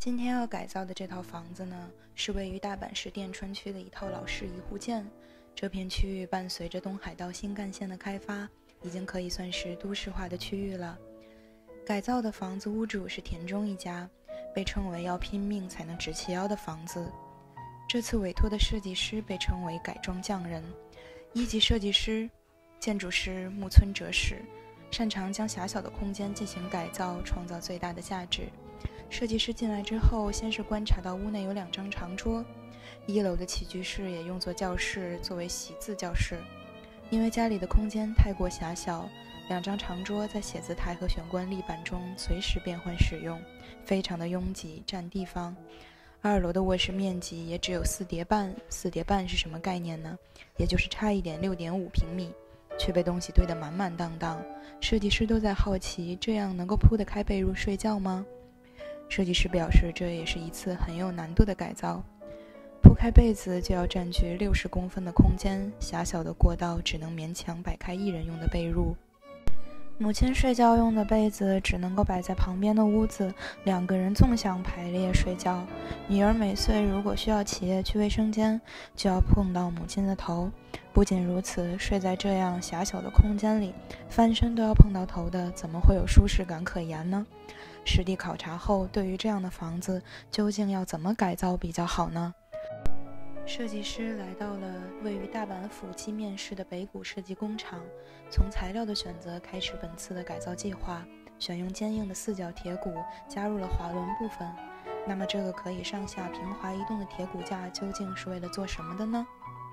今天要改造的这套房子呢，是位于大阪市淀川区的一套老式一户建。这片区域伴随着东海道新干线的开发，已经可以算是都市化的区域了。改造的房子屋主是田中一家，被称为要拼命才能直起腰的房子。这次委托的设计师被称为改装匠人，一级设计师、建筑师木村哲史，擅长将狭小的空间进行改造，创造最大的价值。设计师进来之后，先是观察到屋内有2张长桌，一楼的起居室也用作教室，作为习字教室。因为家里的空间太过狭小，2张长桌在写字台和玄关立板中随时变换使用，非常的拥挤，占地方。2楼的卧室面积也只有4叠半，4叠半是什么概念呢？也就是差一点6.5平米，却被东西堆得满满当当。设计师都在好奇，这样能够铺得开被褥睡觉吗？设计师表示，这也是一次很有难度的改造。铺开被子就要占据60公分的空间，狭小的过道只能勉强摆开1人用的被褥。母亲睡觉用的被子只能够摆在旁边的屋子，2个人纵向排列睡觉。女儿每岁如果需要起夜去卫生间，就要碰到母亲的头。不仅如此，睡在这样狭小的空间里，翻身都要碰到头的，怎么会有舒适感可言呢？实地考察后，对于这样的房子，究竟要怎么改造比较好呢？设计师来到了位于大阪府箕面市的北谷设计工厂，从材料的选择开始本次的改造计划，选用坚硬的4角铁骨，加入了滑轮部分。那么这个可以上下平滑移动的铁骨架究竟是为了做什么的呢？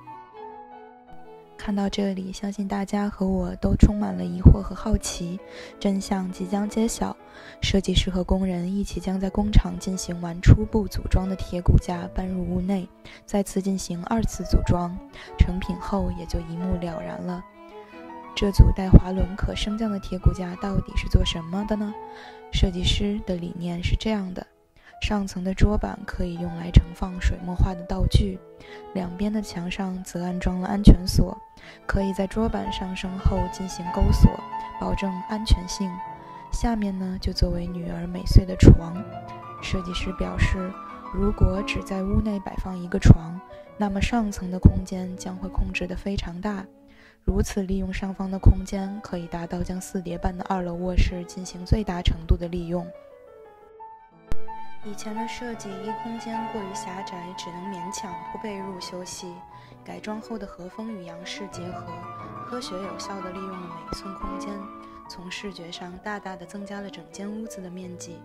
看到这里，相信大家和我都充满了疑惑和好奇。真相即将揭晓，设计师和工人一起将在工厂进行完初步组装的铁骨架搬入屋内，再次进行2次组装，成品后也就一目了然了。这组带滑轮可升降的铁骨架到底是做什么的呢？设计师的理念是这样的：上层的桌板可以用来盛放水墨画的道具，两边的墙上则安装了安全锁，可以在桌板上升后进行钩锁，保证安全性。下面呢，就作为女儿美穗的床。设计师表示，如果只在屋内摆放一个床，那么上层的空间将会控制得非常大。如此利用上方的空间，可以达到将4叠半的2楼卧室进行最大程度的利用。以前的设计因空间过于狭窄，只能勉强铺被褥休息。改装后的和风与洋式结合，科学有效地利用了每一寸空间，从视觉上大大地增加了整间屋子的面积，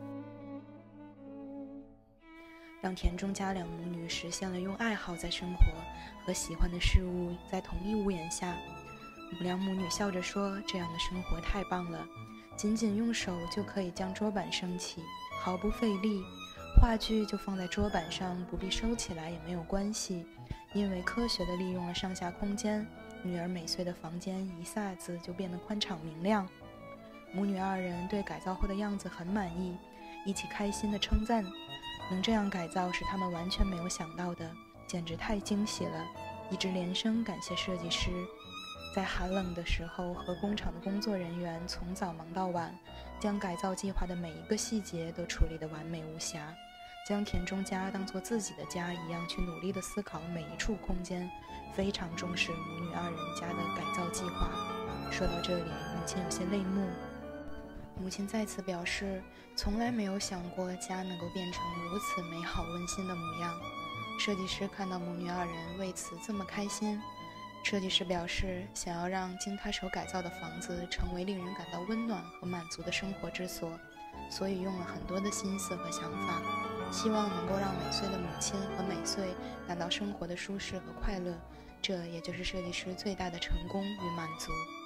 让田中家2母女实现了用爱好在生活，和喜欢的事物在同一屋檐下。2母女笑着说，这样的生活太棒了，仅仅用手就可以将桌板升起，毫不费力。画具就放在桌板上，不必收起来也没有关系，因为科学地利用了上下空间，女儿美穗的房间一下子就变得宽敞明亮。母女2人对改造后的样子很满意，一起开心地称赞，能这样改造是他们完全没有想到的，简直太惊喜了，一直连声感谢设计师。在寒冷的时候，和工厂的工作人员从早忙到晚，将改造计划的每一个细节都处理得完美无瑕，将田中家当作自己的家一样去努力地思考每一处空间，非常重视母女2人家的改造计划。说到这里，母亲有些泪目。母亲再次表示，从来没有想过家能够变成如此美好温馨的模样。设计师看到母女2人为此这么开心，设计师表示，想要让经他手改造的房子成为令人感到温暖和满足的生活之所，所以用了很多的心思和想法，希望能够让美穗的母亲和美穗感到生活的舒适和快乐，这也就是设计师最大的成功与满足。